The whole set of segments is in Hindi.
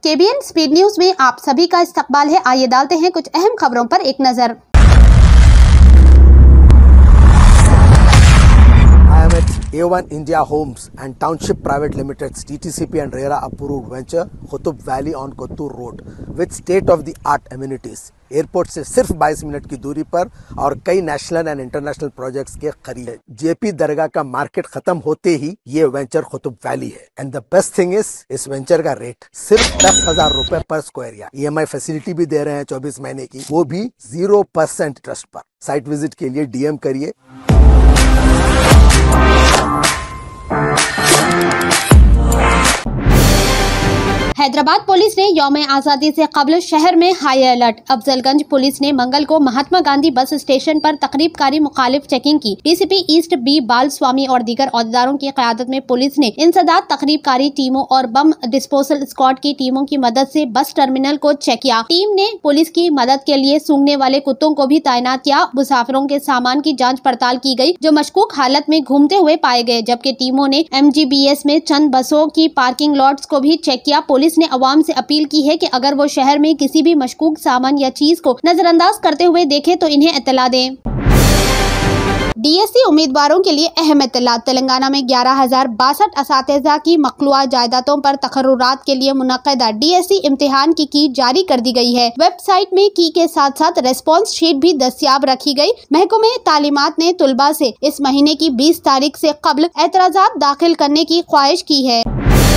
केबीएन स्पीड न्यूज में आप सभी का इस्तकबाल है। आइए डालते हैं कुछ अहम खबरों पर एक नजर। A1 India Homes and Township Private Limited's TTCP and RERA approved venture Qutub Valley on Kottur Road with state-of-the-art amenities. Airport से सिर्फ 22 मिनट की दूरी पर और कई नेशनल एंड इंटरनेशनल प्रोजेक्ट्स के करीब है। जेपी दरगाह का मार्केट खत्म होते ही ये वेंचर कुतुब वैली है। And the best thing is इस वेंचर का रेट सिर्फ 10,000 रुपए पर स्क्वायर यार्ड। EMI फैसिलिटी भी दे रहे हैं 24 महीने की, वो भी 0% इंटरेस्ट पर। साइट विजिट के लिए DM करिए। हैदराबाद पुलिस ने यौम आज़ादी से कबल शहर में हाई अलर्ट। अफजलगंज पुलिस ने मंगल को महात्मा गांधी बस स्टेशन पर तकरीबकारी मुखालिफ चेकिंग की। DCP ईस्ट B बाल स्वामी और दीगर औहदेदारों की क़यादत में पुलिस ने इंसदाद तकरीबकारी टीमों और बम डिस्पोजल स्क्वाड की टीमों की मदद से बस टर्मिनल को चेक किया। टीम ने पुलिस की मदद के लिए सूंघने वाले कुत्तों को भी तैनात किया। मुसाफिरों के सामान की जाँच पड़ताल की गयी, जो मशकूक हालत में घूमते हुए पाए गए, जबकि टीमों ने MGBS में चंद बसों की पार्किंग लॉट्स को भी चेक किया। पुलिस ने अवाम से अपील की है कि अगर वो शहर में किसी भी मशकूक सामान या चीज को नजरअंदाज करते हुए देखे तो इन्हें इत्तला दें। DSC उम्मीदवारों के लिए अहम इत्तला। तेलंगाना में 11,062 असातिज़ा की मखलूआ जायदादों पर तकर्रुरात के लिए मुनक्किदा DSC इम्तिहान की जारी कर दी गई है। वेबसाइट में की के साथ साथ रेस्पॉन्स शीट भी दस्तियाब रखी गई। महकमे तालीमात ने तुलबा से इस महीने की 20 तारीख से कबल एतराज़ात दाखिल करने की ख्वाहिश की है।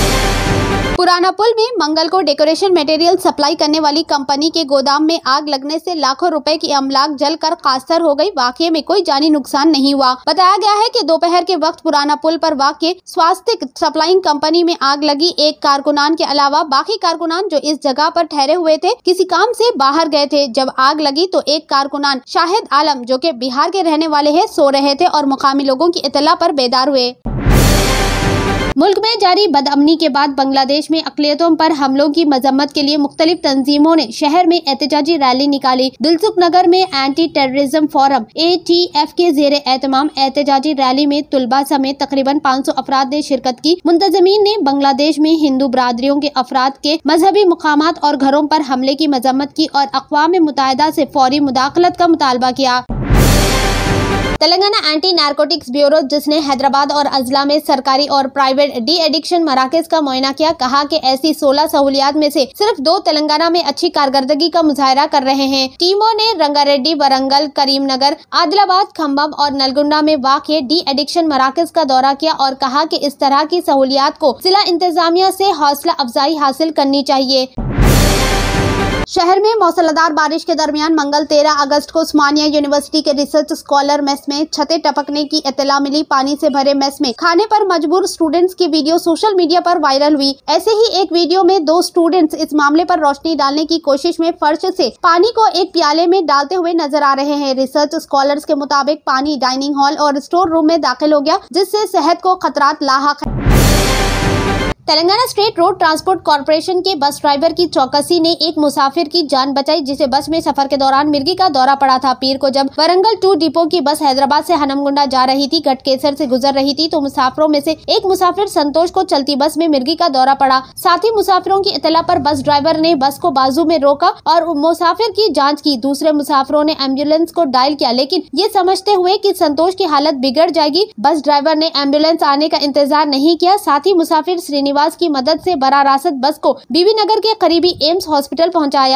पुराना पुल में मंगल को डेकोरेशन मटेरियल सप्लाई करने वाली कंपनी के गोदाम में आग लगने से लाखों रुपए की अमलाक जलकर कास्तर हो गई। वाकये में कोई जानी नुकसान नहीं हुआ। बताया गया है कि दोपहर के वक्त पुराना पुल पर वाक़ स्वास्तिक सप्लाइंग कंपनी में आग लगी। एक कारकुनान के अलावा बाकी कारकुनान जो इस जगह पर ठहरे हुए थे किसी काम से बाहर गए थे। जब आग लगी तो एक कारकुनान शाहिद आलम, जो कि बिहार के रहने वाले हैं, सो रहे थे और मुकामी लोगों की इत्तला पर बेदार हुए। मुल्क में जारी बदअमनी के बाद बांग्लादेश में अक़लियतों पर हमलों की मजम्मत के लिए मुख्तलिफ तंजीमों ने शहर में एहतजाजी रैली निकाली। दिलसुख नगर में एंटी टेररिज्म फोरम ATF के ज़ेरे एहतमाम एहतजाजी रैली में तुलबा समेत तकरीबन 500 अफराद ने शिरकत की। मुंतज़मीन ने बांग्लादेश में हिंदू बरादरियों के अफराद के मजहबी मुकामात और घरों पर हमले की मजम्मत की और अक़वाम मुत्तहिदा से फौरी मुदाखलत का मुतालबा किया। तेलंगाना एंटी नारकोटिक्स ब्यूरो, जिसने हैदराबाद और अजला में सरकारी और प्राइवेट डी एडिक्शन मराकज का मुआयना किया, कहा कि ऐसी 16 सहूलियात में से सिर्फ 2 तेलंगाना में अच्छी कारकर्दगी का मुजाहरा कर रहे हैं। टीमों ने रंगारेड्डी, वरंगल, करीमनगर, आदिलाबाद, खम्बम और नलगुंडा में वाक़ डी एडिक्शन मराकज का दौरा किया और कहा कि इस तरह की सहूलियात को जिला इंतजामिया से हौसला अफजाई हासिल करनी चाहिए। शहर में मौसलाधार बारिश के दरमियान मंगल 13 अगस्त को उस्मानिया यूनिवर्सिटी के रिसर्च स्कॉलर मेस में छतें टपकने की इत्तला मिली। पानी से भरे मेस में खाने पर मजबूर स्टूडेंट्स की वीडियो सोशल मीडिया पर वायरल हुई। ऐसे ही एक वीडियो में 2 स्टूडेंट्स इस मामले पर रोशनी डालने की कोशिश में फर्श से पानी को एक प्याले में डालते हुए नजर आ रहे हैं। रिसर्च स्कॉलर्स के मुताबिक पानी डाइनिंग हॉल और स्टोर रूम में दाखिल हो गया, जिससे सेहत को खतरात लाहक है। Telangana state road transport corporation के बस ड्राइवर की चौकसी ने एक मुसाफिर की जान बचाई, जिसे बस में सफर के दौरान मिर्गी का दौरा पड़ा था। पीर को जब वरंगल 2 डिपो की बस हैदराबाद से हनमगुंडा जा रही थी, गटकेसर से गुजर रही थी, तो मुसाफिरों में से एक मुसाफिर संतोष को चलती बस में मिर्गी का दौरा पड़ा। साथ ही मुसाफिरों की इत्तला पर बस ड्राइवर ने बस को बाजू में रोका और मुसाफिर की जाँच की। दूसरे मुसाफिरों ने एम्बुलेंस को डायल किया, लेकिन ये समझते हुए कि संतोष की हालत बिगड़ जाएगी, बस ड्राइवर ने एम्बुलेंस आने का इंतजार नहीं किया। साथ ही मुसाफिर श्रीनिवास की मदद से बरा रासत बस को बीबी नगर के करीबी एम्स हॉस्पिटल पहुंचाया।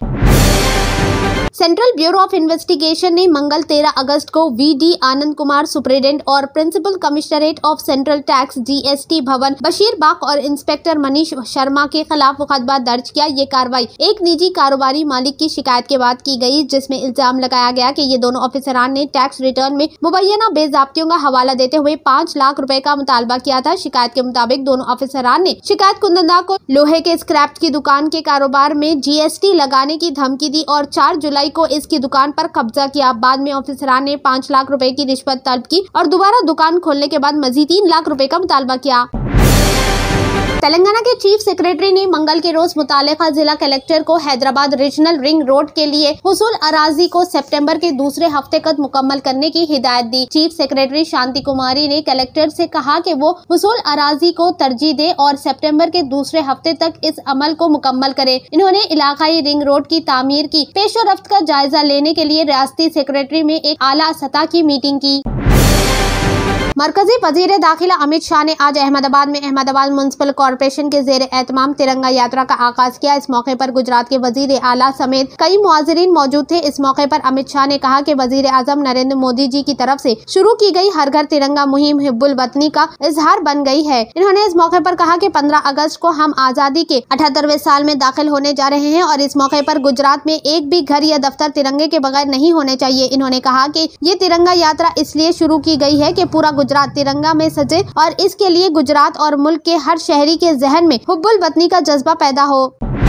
सेंट्रल ब्यूरो ऑफ इन्वेस्टिगेशन ने मंगल 13 अगस्त को VD आनंद कुमार, सुप्रीडेंट और principal commissionerate of central tax GST Bhavan, Bashir बाग और इंस्पेक्टर मनीष शर्मा के खिलाफ मुकदमा दर्ज किया। ये कार्रवाई एक निजी कारोबारी मालिक की शिकायत के बाद की गई, जिसमें इल्जाम लगाया गया कि ये दोनों ऑफिसरान ने टैक्स रिटर्न में मुबैना बेज़ाब्तियों का हवाला देते हुए 5 लाख रुपए का मुतालबा किया था। शिकायत के मुताबिक दोनों ऑफिसरान ने शिकायत कुंदंदा को लोहे के स्क्रैप की दुकान के कारोबार में GST लगाने की धमकी दी और 4 जुलाई को इसकी दुकान पर कब्जा किया। बाद में ऑफिसरान ने 5 लाख रुपए की रिश्वत तलब की और दोबारा दुकान खोलने के बाद मजीद 3 लाख रुपए का मुतालबा किया। तेलंगाना के चीफ सेक्रेटरी ने मंगल के रोज मुतालिका जिला कलेक्टर को हैदराबाद रीजनल रिंग रोड के लिए हुसूल अराजी को सितंबर के दूसरे हफ्ते तक मुकम्मल करने की हिदायत दी। चीफ सेक्रेटरी शांति कुमारी ने कलेक्टर से कहा कि वो हुसूल अराजी को तरजीह दे और सितंबर के दूसरे हफ्ते तक इस अमल को मुकम्मल करे। इन्होंने इलाकाई रिंग रोड की तामीर की पेशरफ्त का जायजा लेने के लिए रियासती सेक्रेटरी में एक आला सतह की मीटिंग की। मरकजी वजीर दाखिला अमित शाह ने आज अहमदाबाद में अहमदाबाद म्युनिसिपल कॉरपोरेशन के जेर एहतमाम तिरंगा यात्रा का आगाज किया। इस मौके पर गुजरात के वजीर आला समेत कई मुआजिरीन मौजूद थे। इस मौके पर अमित शाह ने कहा कि वजीर आजम नरेंद्र मोदी जी की तरफ से शुरू की गई हर घर तिरंगा मुहिम हिब्बुल वतनी का इजहार बन गई है। इन्होंने इस मौके पर कहा कि 15 अगस्त को हम आजादी के 78वें साल में दाखिल होने जा रहे हैं और इस मौके पर गुजरात में एक भी घर या दफ्तर तिरंगे के बगैर नहीं होने चाहिए। इन्होंने कहा कि ये तिरंगा यात्रा इसलिए शुरू की गई है कि पूरा गुजरात तिरंगा में सजे और इसके लिए गुजरात और मुल्क के हर शहरी के जहन में हुब्बुल वतनी का जज्बा पैदा हो।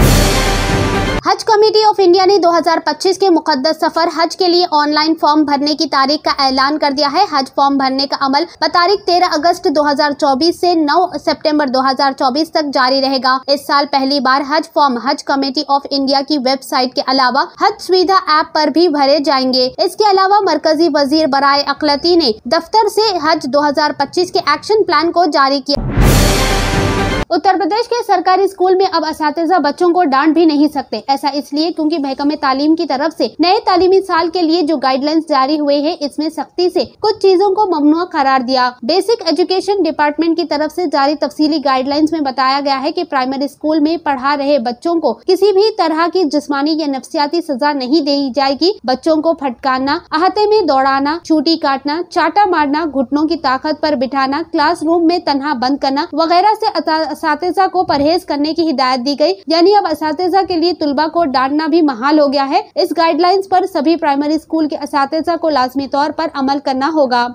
हज कमेटी ऑफ इंडिया ने 2025 के मुकद्दस सफर हज के लिए ऑनलाइन फॉर्म भरने की तारीख का ऐलान कर दिया है। हज फॉर्म भरने का अमल तारीख 13 अगस्त 2024 से 9 सितंबर 2024 तक जारी रहेगा। इस साल पहली बार Haj form Haj committee of India की वेबसाइट के अलावा हज सुविधा ऐप पर भी भरे जाएंगे। इसके अलावा मरकजी वजीर बराए अकलती ने दफ्तर से हज 2025 के एक्शन प्लान को जारी किया। उत्तर प्रदेश के सरकारी स्कूल में अब असातिज़ा बच्चों को डांट भी नहीं सकते। ऐसा इसलिए क्योंकि महकमे तालीम की तरफ से नए तालीमी साल के लिए जो गाइडलाइंस जारी हुए हैं इसमें सख्ती से कुछ चीजों को ममनुआ करार दिया। बेसिक एजुकेशन डिपार्टमेंट की तरफ से जारी तफसीली गाइडलाइंस में बताया गया है कि प्राइमरी स्कूल में पढ़ा रहे बच्चों को किसी भी तरह की जिस्मानी या नफ्सियाती सजा नहीं दी जाएगी। बच्चों को फटकारना, अहाते में दौड़ाना, चूटी काटना, चाटा मारना, घुटनों की ताकत पर बिठाना, क्लासरूम में तन्हा बंद करना वगैरह से असातिज़ा को परहेज करने की हिदायत दी गई। यानी अब असातिज़ा के लिए तुलबा को डांटना भी महाल हो गया है। इस गाइडलाइंस पर सभी प्राइमरी स्कूल के असातिज़ा को लाजमी तौर पर अमल करना होगा।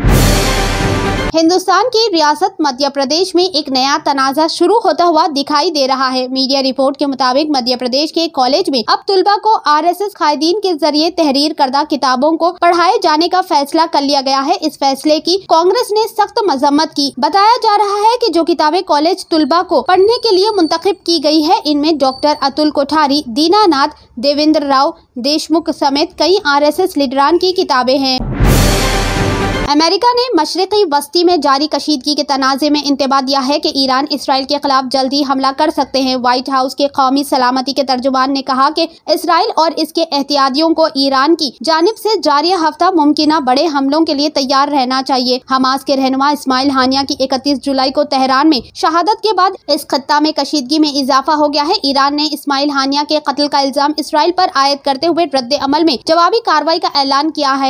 हिंदुस्तान की रियासत मध्य प्रदेश में एक नया तनाज़ा शुरू होता हुआ दिखाई दे रहा है। मीडिया रिपोर्ट के मुताबिक मध्य प्रदेश के कॉलेज में अब तुलबा को आरएसएस कायदीन के जरिए तहरीर करदा किताबों को पढ़ाए जाने का फैसला कर लिया गया है। इस फैसले की कांग्रेस ने सख्त मजम्मत की। बताया जा रहा है कि जो किताबें कॉलेज तुलबा को पढ़ने के लिए मुंतखब की गई है इनमें डॉक्टर अतुल कोठारी, दीनानाथ, देवेंद्र राव देशमुख समेत कई आरएसएस लीडरान की किताबें हैं। अमेरिका ने मशरिकी वस्ती में जारी कशीदगी के तनाज़े में इंतबा दिया है कि ईरान इसराइल के खिलाफ जल्द ही हमला कर सकते हैं। व्हाइट हाउस के कौमी सलामती के तर्जुमान ने कहा कि इसराइल और इसके एहतियातियों को ईरान की जानिब से जारी हफ्ता मुमकिना बड़े हमलों के लिए तैयार रहना चाहिए। हमास के रहनुमा इस्माइल हानिया की 31 जुलाई को तेहरान में शहादत के बाद इस खत्ता में कशीदगी में इजाफा हो गया है। ईरान ने इस्माइल हानिया के कत्ल का इल्जाम इसराइल पर आयद करते हुए रद्द अमल में जवाबी कार्रवाई का ऐलान किया है।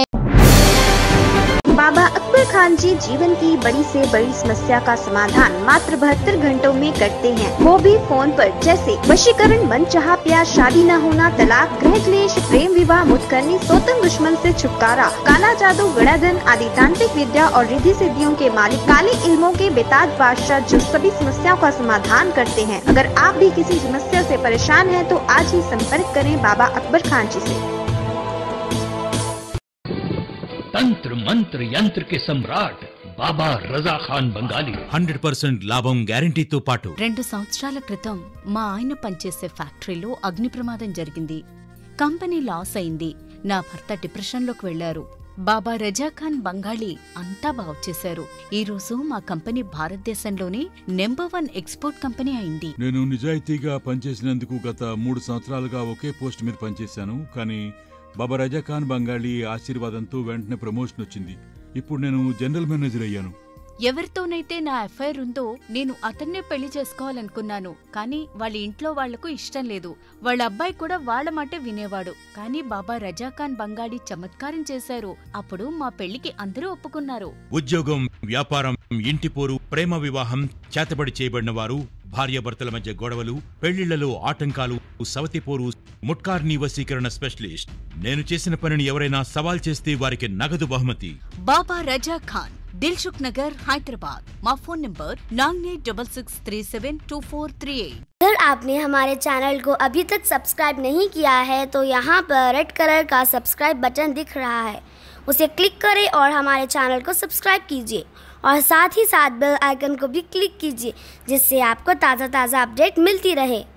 बाबा अकबर खान जी जीवन की बड़ी से बड़ी समस्या का समाधान मात्र 72 घंटों में करते हैं, वो भी फोन पर। जैसे वशीकरण, मनचाहा प्यार, शादी न होना, तलाक, गृह क्लेश, प्रेम विवाह, मुतकरनी, सोतन दुश्मन से छुटकारा, काला जादू, गड़ाधन आदि तांत्रिक विद्या और रिद्धि सिद्धियों के मालिक काले इल्मों के बेताज बादशाह जो सभी समस्याओं का समाधान करते हैं। अगर आप भी किसी समस्या से परेशान हैं तो आज ही संपर्क करें बाबा अकबर खान जी से। तंत्र मंत्र यंत्र के सम्राट బాబా రజా ఖాన్ బంగాలి 100% లాభం గ్యారెంటీతో పాటు 2 సంవత్సరాల క్రితం మా ఆయన పనిచేసే ఫ్యాక్టరీలో అగ్ని ప్రమాదం జరిగింది. కంపెనీ లాస్ అయింది. నా భర్త డిప్రెషన్లోకి వెళ్లారు. బాబా రజా ఖాన్ బంగాళీ అంతా బాగు చేశారు. ఈ రోజు మా కంపెనీ భారతదేశంలోనే నెంబర్ 1 ఎక్స్పోర్ట్ కంపెనీ అయింది. నేను నిజాయితీగా పనిచేసినందుకు గత 3 సంవత్సరాలుగా ఒకే పోస్ట్ మీద పనిచేశాను. కానీ బాబా రజా ఖాన్ బంగాళీ ఆశీర్వాదంతో వెంటనే ప్రమోషన్ వచ్చింది. ఇప్పుడు నేను జనరల్ మేనేజర్ అయ్యాను. ఎవరితోనైతే నా అఫైర్ ఉందో నేను అతన్నే పెళ్లి చేసుకోవాలనుకున్నాను. కానీ వాళ్ళ ఇంట్లో వాళ్లకు ఇష్టం లేదు. వాళ్ళ అబ్బాయి కూడా వాళ్ళ మాటే వినేవాడు. కానీ బాబా రజా ఖాన్ బంగాళీ చమత్కారం చేశారు. అప్పుడు మా పెళ్లికి అందరూ ఒప్పుకున్నారు. ఉద్యోగం, వ్యాపారం, ఇంటి పోరు, ప్రేమ వివాహం, చేతబడి చేయబడిన వారు, భార్యాభర్తల మధ్య గొడవలు, పెళ్లిళ్లలో ఆటంకాలు, సవతిపోరు, ముట్కార్నీ వశీకరణ స్పెషలిస్ట్. నేను చేసిన పనిని ఎవరైనా సవాల్ చేస్తే వారికి నగదు బహుమతి. బాబా రజా ఖాన్ దిల్సుఖ్ నగర్, హైదరాబాద్। మా फोन नंबर 9866372438। अगर आपने हमारे चैनल को अभी तक सब्सक्राइब नहीं किया है तो यहाँ पर रेड कलर का सब्सक्राइब बटन दिख रहा है, उसे क्लिक करें और हमारे चैनल को सब्सक्राइब कीजिए और साथ ही साथ बेल आइकन को भी क्लिक कीजिए, जिससे आपको ताज़ा अपडेट मिलती रहे।